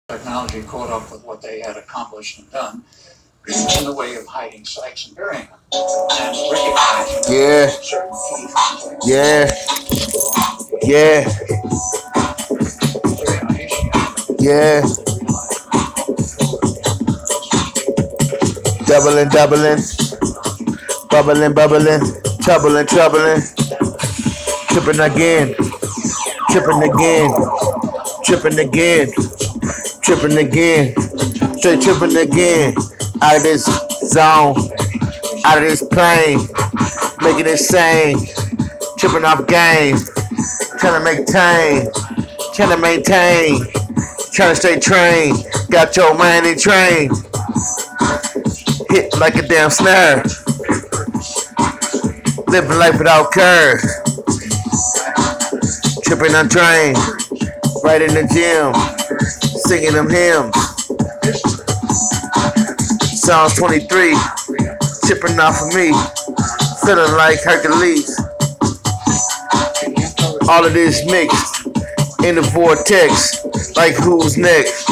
technology caught up with what they had accomplished and done in the way of hiding sites and burying them and recognizing certain key things. Doubling, bubbling, troubling, tripping again, straight tripping again, out of this zone, out of this plane, making it sane, tripping off game, trying to maintain, trying to stay trained, got your mind in train, hit like a damn snare, living life without curves, tripping on train, right in the gym, singing them hymns. Psalms 23, chipping off of me, feeling like Hercules. All of this mixed in the vortex, like who's next?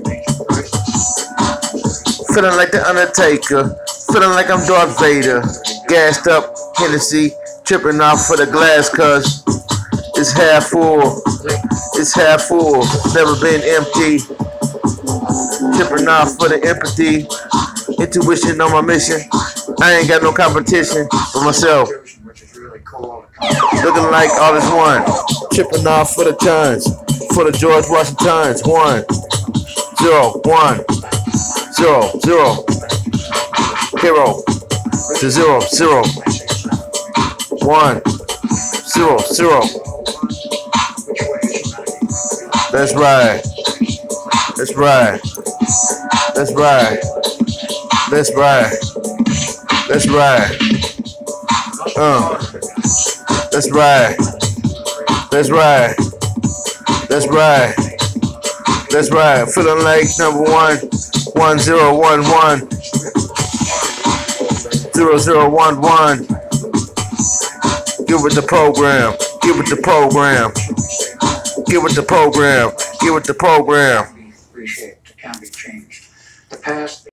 Feeling like the Undertaker, feeling like I'm Darth Vader. Gassed up Hennessy, tripping off for the glass cause it's half full. It's half full, never been empty. Tripping off for the empathy. Intuition on my mission. I ain't got no competition for myself. Looking like all is one. Tripping off for the tons. For the George Washingtons. 1, 0, 1, 0, 0. Hero to 0, 0. 1, 0, 0. That's right. That's right. That's right. That's right. That's right. That's right. That's right. That's right. That's right. Feeling like number 1, 1, 0, 1, 1. 0, 0, 1, 1. Give it the program. Give it the program. Give it the program. Give it the program. Appreciate it can be changed. The past.